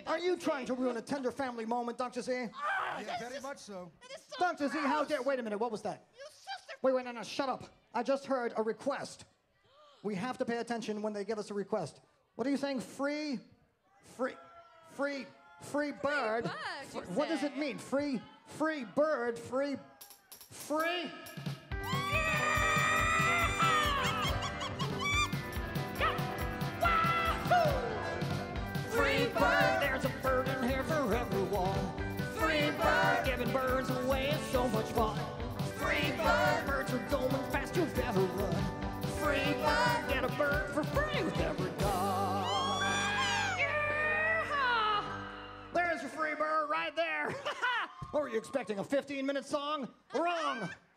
Are you trying to ruin a tender family moment, Dr. Z? Yeah, very much so. Dr. Z, how dare... Wait a minute, what was that? You sister. Wait, no, shut up. I just heard a request. We have to pay attention when they give us a request. What are you saying? Free bird? bird, you What does it say? mean? Free bird, free... Free bird, there's a bird in here for everyone. Free bird, giving birds away is so much fun. Free bird, birds are going fast, you better run. Free bird, get a bird for free with every gun. Yeah! There's your free bird right there. What were you expecting, a 15-minute song? Wrong.